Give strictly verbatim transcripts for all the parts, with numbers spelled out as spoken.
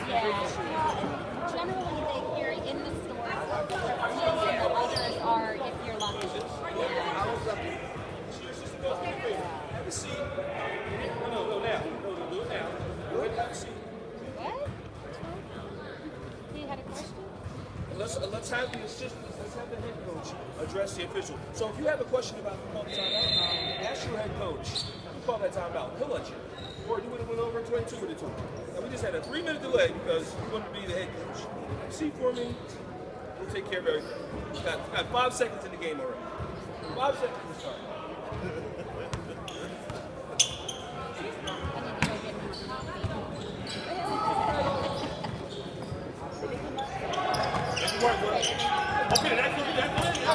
Yeah. Generally, they carry in the store, and the others are if you're lucky. Have a seat. No, no, no, now. No, no, do it now. Go ahead and have a seat. What? He had a question? Let's, uh, let's have the assistants, let's have the head coach address the official. So if you have a question about the call timeout, ask your head coach. You call that timeout. He'll let you. Or you would have went over twenty-two with it too. And we just had a three minute delay because you wanted to be the head coach. See for me, we'll take care of everything. Got, got five seconds in the game already. Five seconds to start. Okay, that's it, that's it.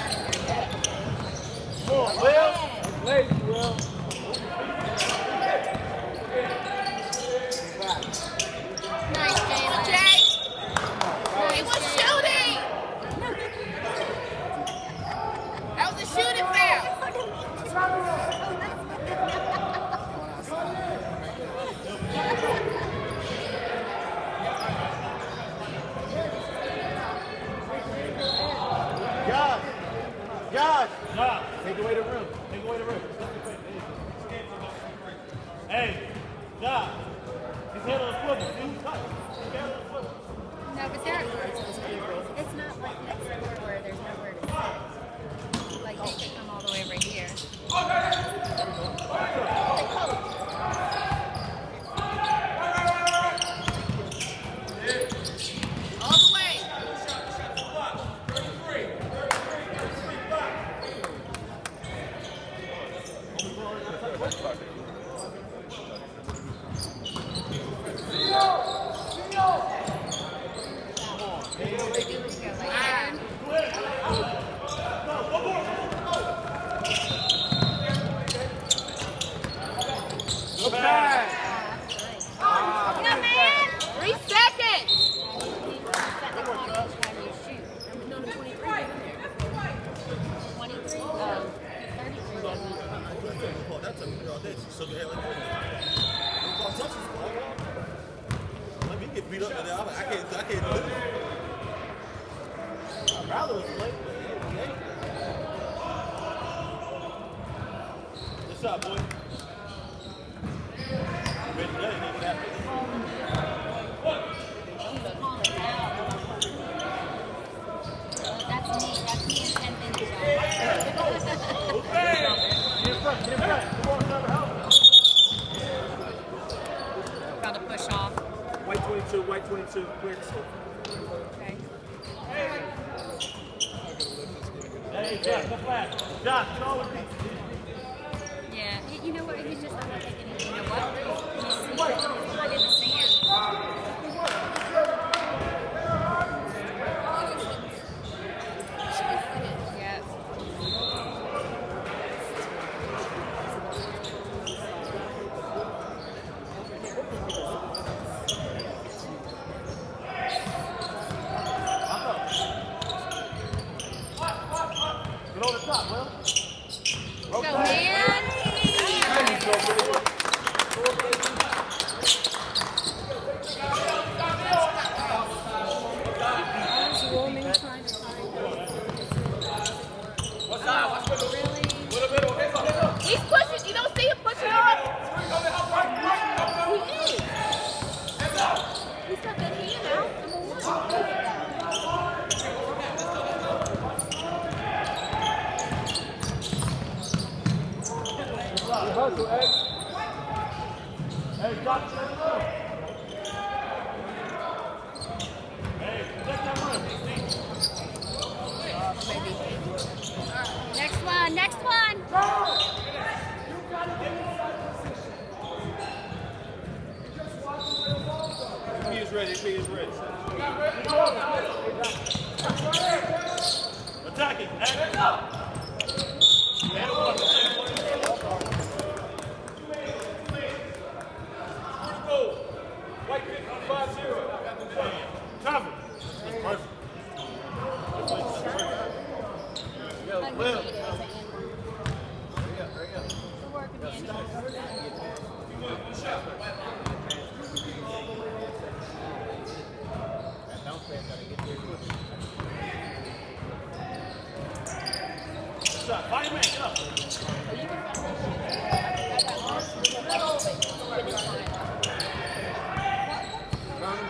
Come on, Will. Ladies, Will. Nice, Jayla. Jay! He was shooting! That was a shooting foul. Josh! Josh! Josh! Take away the room. Take away the room. Hey, Josh! His head on the swivel. See who's touching? His head on the swivel. No, but there are those people. It's not like next door where there's nowhere to sit. Like they could come all the way over here. All the way. Go back! Come on, man. Three seconds. Let me get beat up in there. I can't, I can't do it. I'd rather was late. What's up, boy? Ready to play, nigga. That- That's me. That's me in ten minutes. Okay. Get in front, get in front. Come on, another help. About to push off. White twenty-two, white twenty-two, clear. Okay. Hey, Josh, come back. Josh, call with me. Yeah. You, you know what? He's just not taking it. You know what? He's he's not in the sand. Yeah. Get on the top, Will. Go, man. He's pushing. You don't see him pushing off. He is. He's got that hand out. Hustle, Ed. Hey, drop it. Hey, protect that run. Next one. Next one. He is ready, he is ready. Attacking. Act up. And one. White fifty-five zero. Cover. That's perfect. Yo, Will.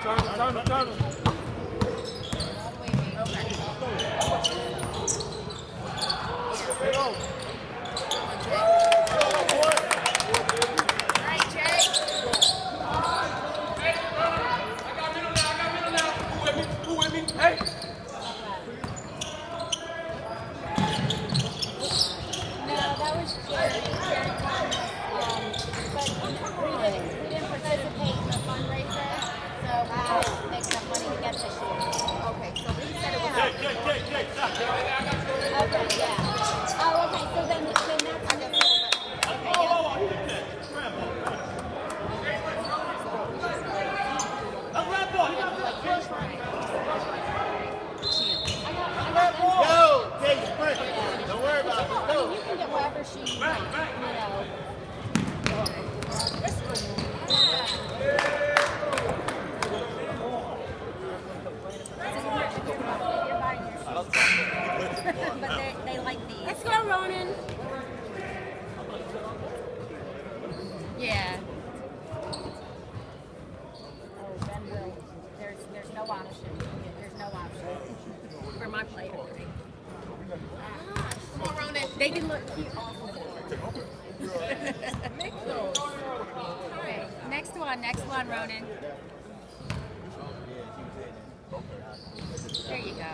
Turn him, turn him, turn him. They can look cute also. Okay, next one, next one, Ronan. There you go.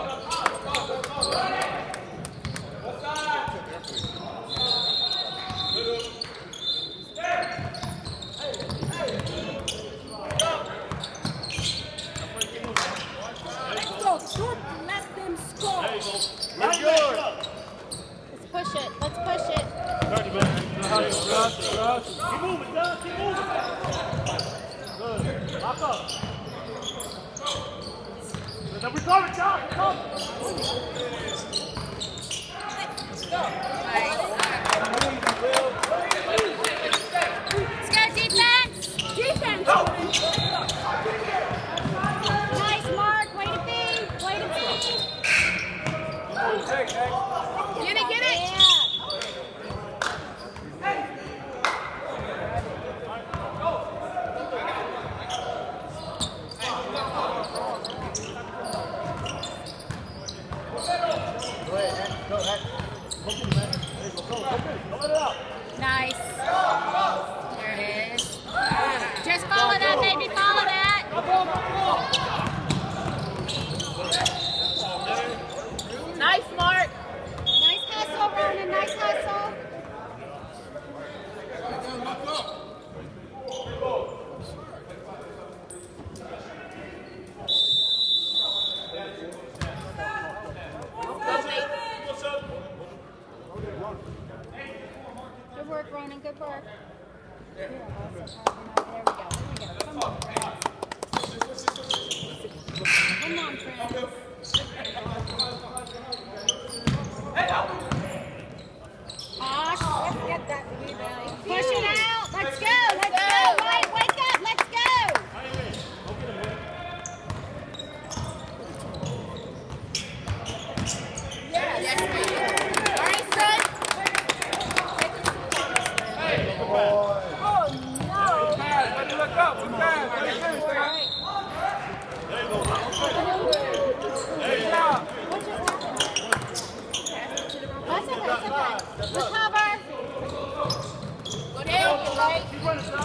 Let's go. Don't let them score. Let's go. Push it. Let's push it. thirty minutes. Keep moving, John. Keep moving. Good. Lock up. Then we call it, John. Come. Let's go, defense. Defense. Nice, Mark. Way to be. Way to be. Get it, get it. Nice. There it is. Just follow that, baby. Follow that. Nice, Mark. Nice hustle, Ronan. Nice hustle. Good work, Ronan. Good work. There we go. There we go. Come on, Trent. Come on, Trent. Osh. Let's get that rebound. Push it out. Let's go. Let's go. Right, wake up. Let's go. Yeah, yes, ma'am. All right, son. Oh, no. Let me look up. Look back. Let me finish. All right. There you go. Good job. That's okay. That's okay. Recover. Go down, right? Keep running, John.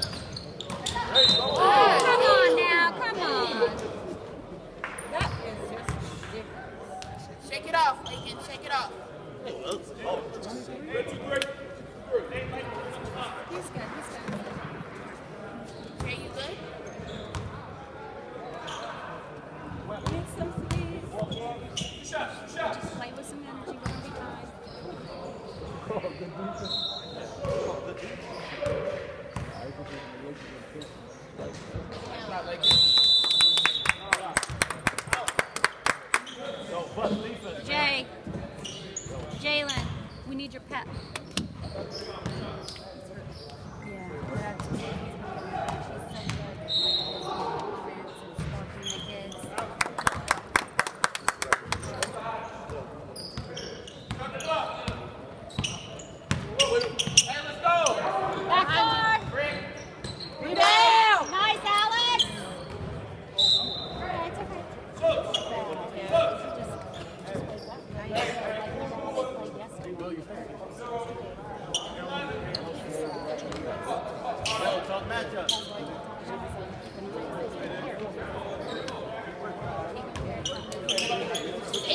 Oh, come on now. Come on. That is just ridiculous. Shake it off, Lincoln. Shake it off. He's good. He's good. Okay, you good? Need some speed. Just play with some energy. We're gonna be fine. Jay, Jalen, we need your pep. Yeah, that's she's so good. Back door. Rebound. Nice, Alex.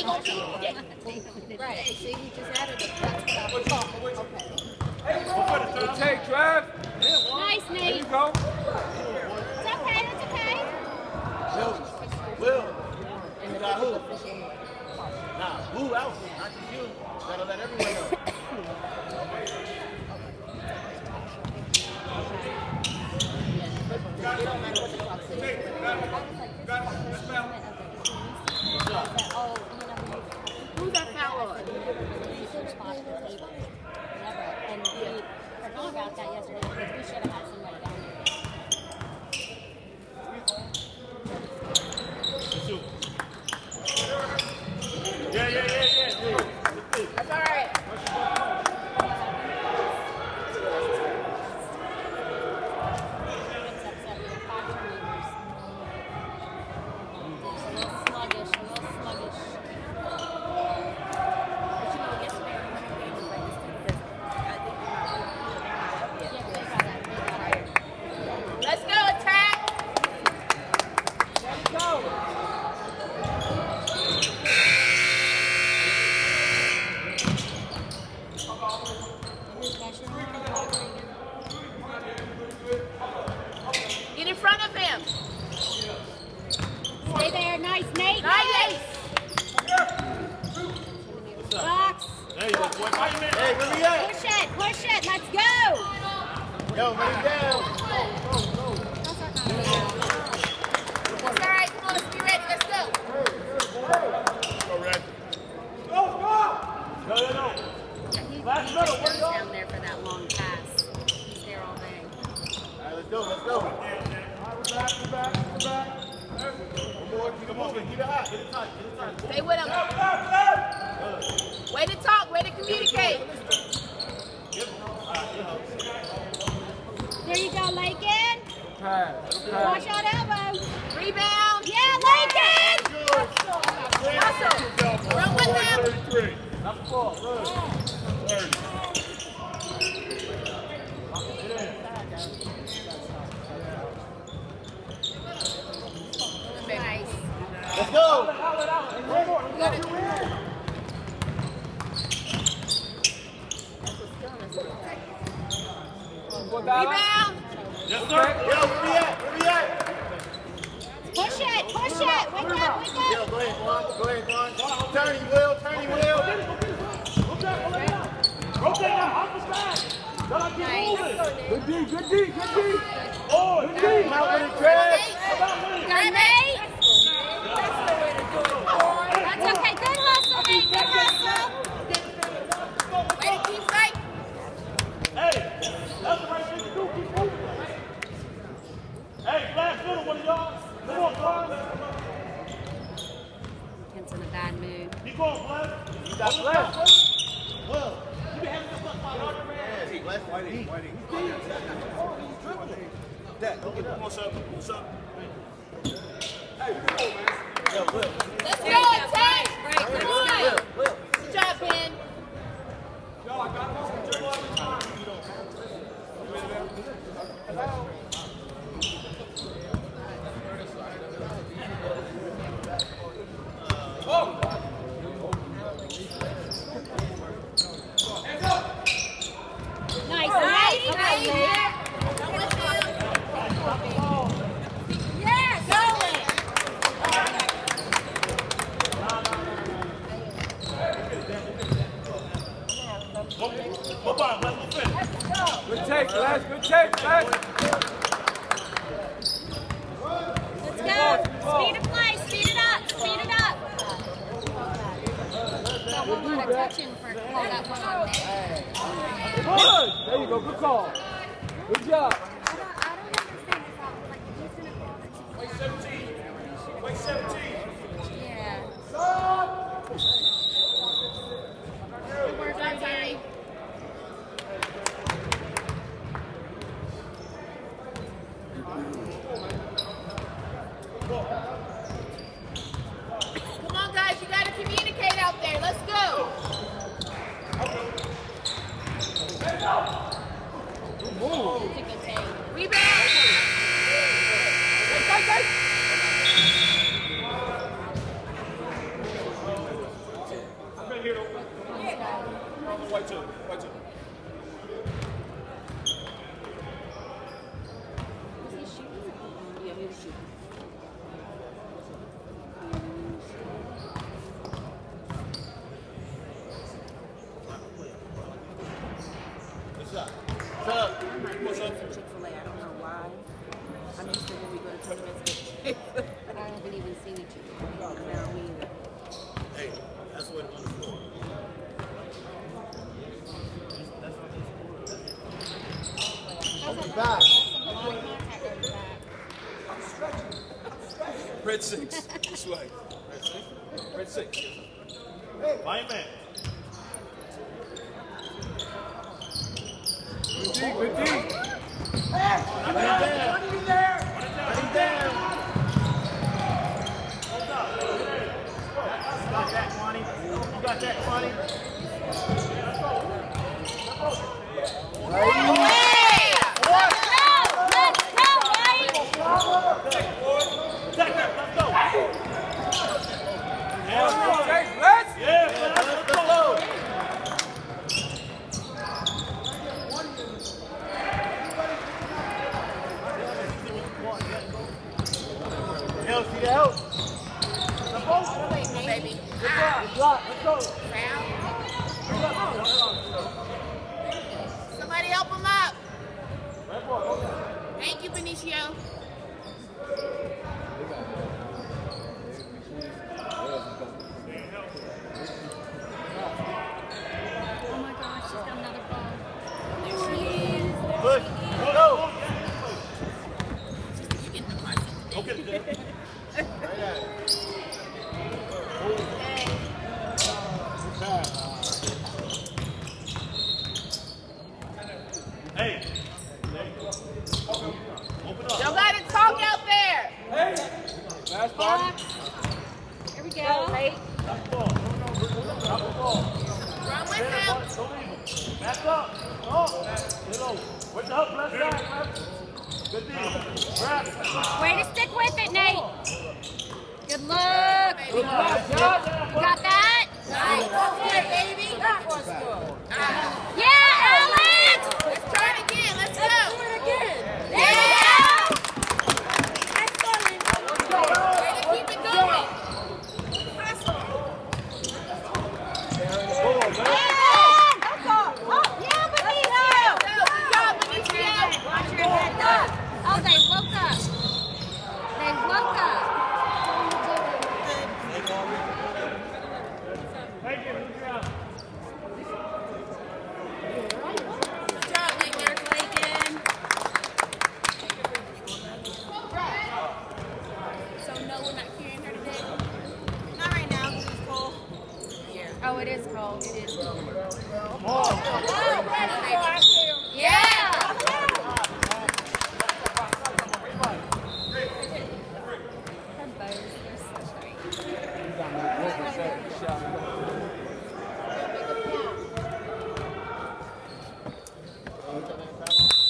gonna be. Yeah. Right. See, he just added it. That's what I was okay. Good take, Trav. Nice, There Nate. you go. It's okay, it's okay. Will. Will. You got who? Nah, who out? Not just you. Gotta let everyone know. It don't matter what the clock says. Who's that foul on? And we were talking about that yesterday because we should have had somebody down there. Yeah, yeah, yeah, yeah. That's all right. Let's go, attack! Let's go. Get in front of him. Stay there, nice, Nate. Nice. Box. There you go, boy. Hey, where we at? Push it, push it, let's go. Yo, man down. It's all right. Come on, let's be ready. Let's go. Go, Red. Go, go! No, no, no. He, Last he middle, just where goes you go? down there for that long pass. He's there all day. All right, let's go, let's go. All right, we're back, we're back, we're back. One more, keep it moving, keep it hot, get it tight, get it tight. Stay with him. Way to talk. Way to communicate. There you go, Lakin. Pass. Watch out, elbow. Rebound. Yeah, Lakin. Hustle. Run with him. thirty-three. Not the ball, good. thirty. Nice. Let's go! Rebound. Yes, sir. Yo, where we at? Where we at? Push it, push it. Wake up, wake up. Yo, go ahead, Juan. Go ahead, Juan. Turn, you will. Turn, you will. Rotate now, off the side. Gotta keep Nice. moving. Good D, good D, good D. Oh, Come indeed. out with it, Trev. Go, Nate. That's okay. Good hustle, Nate. Good hustle. Way to keep fighting. Hey, that's the right thing to do. Keep moving. Hey, flash middle, one of y'all. Come on, Flash. Kent's in a bad mood. Keep going, Flash. You got left. Well, you been having this fight all your man. Hey, let's Whitey, Whitey. That, don't get up. What's up? What's up? Yo, Will. Let's go, attack. Great, Come good on. stuff. Will, Will. Good job, Ben. Nice, Nice. nice. Nice. Okay, Nate. Come with him. Yes, go it. Go, go by, Flash. Go finish. Good take, Flash. Good take, Flash. don't believe in signature. No, me either. Hey, that's what it was for. Back. Red six. This way. Red six. Fine man. Good D, good D. Hey, put him down. Put him there. Put him down. You got that, Monty. You got that, Monty. Attack that, let's go. Yeah, Let's yeah, let's go. Hell, see the help. Baby. Good block, let's go. Somebody help him up. Thank you, Benicio. Oh my gosh, she's got another ball. There she is. Push, go. You getting the pussy. Okay, hey. Open up. Y'all gotta talk out there. Last ball. Box. Here we Go, go. Nate. Drop the ball. Drop the ball. Run with Stand him. up, don't leave him. Back up. Oh, get low. Where's the help? Left side, left. Good deal. Grab. Way to stick with it, Nate. Good look. Baby. You got that? Nice. Good, baby. That was good. Yeah, Alex. Let's try it again. Let's go. Let's do it again. There you go. Way to keep it going. Oh, yeah, Benicio. Good job, Benicio. Watch your head. Oh, they woke up. They woke up. Thank you. Good job. Good job, Victor. Lakin. So no, we're not carrying her today? Not right now, because it's cold. Yeah. Oh, it is cold. It is cold. Come on. Oh, ready, baby.